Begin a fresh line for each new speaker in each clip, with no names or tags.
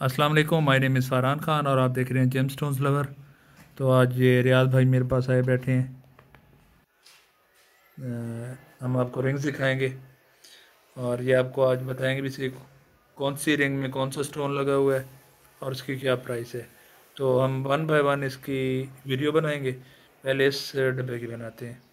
अस्सलाम वालेकुम, my name is Farhan Khan और आप देख रहे हैं जेम स्टोन्स लवर। तो आज ये रियाज भाई मेरे पास आए बैठे हैं। हम आपको रिंग्स दिखाएंगे और ये आपको आज बताएंगे भी से कौन सी रिंग में कौन सा स्टोन लगा हुआ है और उसकी क्या प्राइस है। तो हम वन बाय वन इसकी वीडियो बनाएंगे। पहले इस डब्बे की बनाते हैं।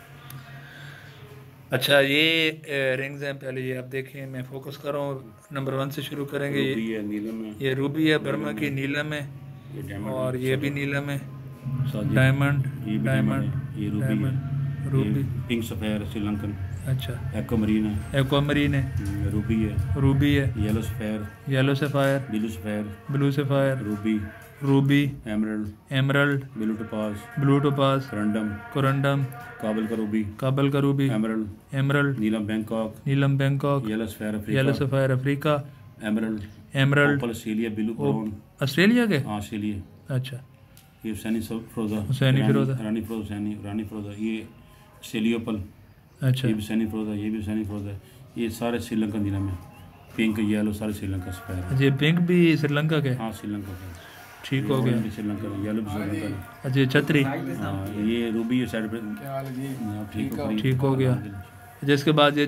अच्छा, ये रिंग्स हैं। पहले ये आप देखें, मैं फोकस कर रहा हूँ। नंबर 1 से शुरू करेंगे। ये रूबी है, बर्मा की नीलम है और ये भी नीलम है। Diamond diamond diamond ruby,
pink sapphire Sri Lankan.
अच्छा,
एक्वामरीन है,
रूबी है,
yellow sapphire,
blue sapphire, ruby, emerald, blue topaz, corundum, Kabul का रूबी, एमरल्ड,
नीलम Bangkok,
yellow sapphire Africa, emerald Australia के।
हाँ, ऑस्ट्रेलिया।
अच्छा,
ये हुसैनी फिरोजा, रानी फिरोजा, ये सेलियोपल।
अच्छा,
ये भी हुसैनी फिरोजा, ये भी हुसैनी फिरोजा। ये सारे श्रीलंकन जिला में पिंक येलो सारे श्रीलंका सफेयर।
ये पिंक भी श्रीलंका के।
हाँ, श्रीलंका के।
ठीक हो गया।
भी श्रीलंका, येलो भी श्रीलंका।
अच्छा, छतरी।
हाँ, ये रूबी साइड पे।
ठीक हो गया। जिसके बाद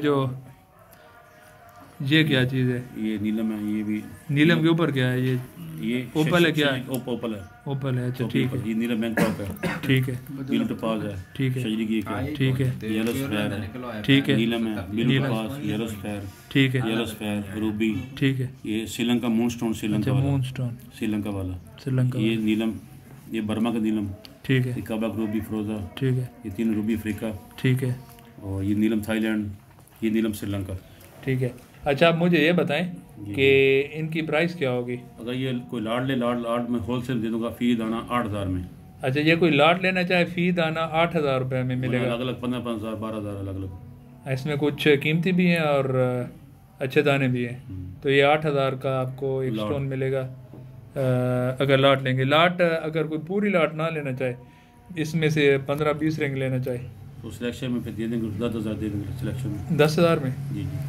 ये क्या चीज़ है?
ये नीलम है। ये भी
नीलम के ऊपर क्या है?
ये
ओपल है क्या है?
ओपल है।
ओपल है, अच्छा ठीक है।
ये नीलम बैंकॉक है।
ठीक है,
ब्लू टोपाज है।
ठीक है,
शजरी की है।
ठीक है,
येलो सफेयर है।
ठीक है,
नीलम है, ब्लू टोपाज, येलो सफेयर,
ठीक है,
येलो सफेयर, रूबी।
ठीक है।
ये श्रीलंका मून स्टोन, श्रीलंका वाला,
मून स्टोन
श्रीलंका वाला।
श्रीलंका।
ये नीलम, ये बर्मा का नीलम।
ठीक है,
ये काबा रूबी फिरोजा।
ठीक है,
ये 3 रूबी अफ्रीका।
ठीक है,
और ये नीलम थाईलैंड, ये नीलम श्रीलंका।
ठीक है। अच्छा, आप मुझे ये बताएं कि इनकी प्राइस क्या होगी?
अगर ये कोई लाट ले, लाट में होलसेल दे दूंगा फी दाना 8000 में।
अच्छा, ये कोई लाट लेना चाहे फी दाना 8000 रुपये में मिलेगा।
अलग अलग 15,000 12,000 अलग अलग।
इसमें कुछ कीमती भी हैं और अच्छे दाने भी हैं। तो ये 8000 का आपको एक स्टोन मिलेगा अगर लाट लेंगे। लाट अगर कोई पूरी लाट ना लेना चाहे, इसमें से 15-20 रिंग लेना चाहे,
तो सिलेक्शन में फिर दे देंगे 10,000 दे देंगे सिलेक्शन में।
10,000 में
जी जी।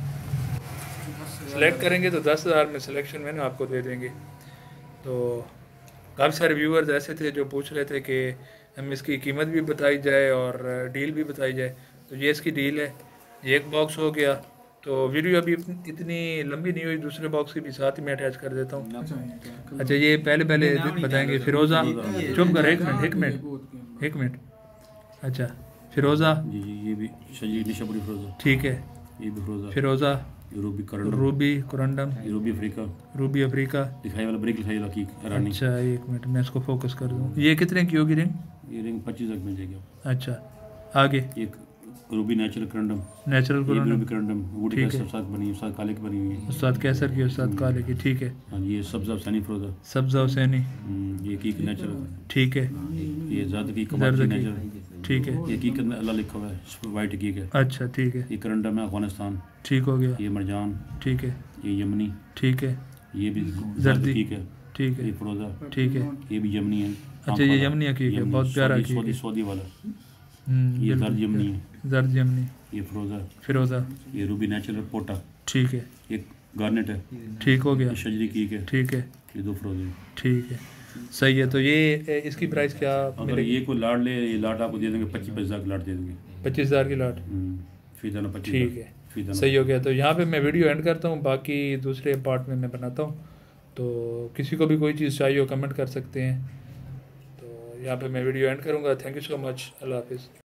सेलेक्ट करेंगे तो 10,000 में सिलेक्शन में ना आपको दे देंगे। तो काफ़ी सारे व्यूअर्स ऐसे थे जो पूछ रहे थे कि हम इसकी कीमत भी बताई जाए और डील भी बताई जाए। तो ये इसकी डील है। ये एक बॉक्स हो गया। तो वीडियो अभी इतनी लंबी नहीं हुई, दूसरे बॉक्स की भी साथ ही मैं अटैच कर देता हूँ। अच्छा, ये पहले बताएंगे फिरोज़ा। चुप कर, एक मिनट। अच्छा, फिरोज़ा।
जी जी। ये भी शजी निशापुरी फिरोजा।
ठीक है,
ये भी
फिरोज़ा,
रूबी
कुरंडम, रूबी अफ्रीका।
दिखाई वाला ब्रेक लिखाई वाला की रानी।
अच्छा, एक मिनट मैं इसको फोकस कर दूँ। ये कितने की होगी रिंग?
ये रिंग 25 तक मिल जाएगी।
अच्छा, आगे
एक ruby natural corundum,
corundum.
Corundum wood के साथ बनी है, साथ काले की बनी हुई है।
उस्ताद कैसर की, उस्ताद काले की। ठीक है।
हाँ, ये सब्जा हुसैनी फिरोजा।
सब्जा हुसैनी।
ये की नेचुरल।
ठीक है।
ये ज़्यादा की नेचुरल।
ठीक है।
ये की अल्लाह लिखा हुआ है, वाइट की है।
अच्छा, ठीक है।
ये करंडम है, अफगानिस्तान।
ठीक हो गया।
ये मरजान।
ठीक है।
ये यमनी।
ठीक है।
ये भी
जर्दी।
ठीक है।
ठीक है।
ये फिरोजा।
ठीक है।
ये भी यमनी है।
अच्छा, ये यमनी हकीक है, बहुत प्यारा हकीक है।
सऊदी वाला। ये जर्द यमनी है।
जर्द यमनी।
ये
फिरोजा।
ये रूबी नेचुरल पोटा।
ठीक है।
ये गार्नेट है।
ठीक हो गया।
ये शजरी की है।
ठीक है।
ये 2 फिरोजे।
ठीक है, सही है। तो ये इसकी प्राइस क्या
अगर ये कोई लाट ले, ये लाट आपको दे देंगे 25,000 की लाट दे देंगे।
25,000 की लाट।
फी दाना 25,000।
ठीक है, सही हो गया। तो यहाँ पे मैं वीडियो एंड करता हूँ, बाकी दूसरे पार्ट में मैं बनाता हूँ। तो किसी को भी कोई चीज़ चाहिए हो कमेंट कर सकते हैं। तो यहाँ पे मैं वीडियो एंड करूँगा। Thank you so much. अल्लाह हाफिज़।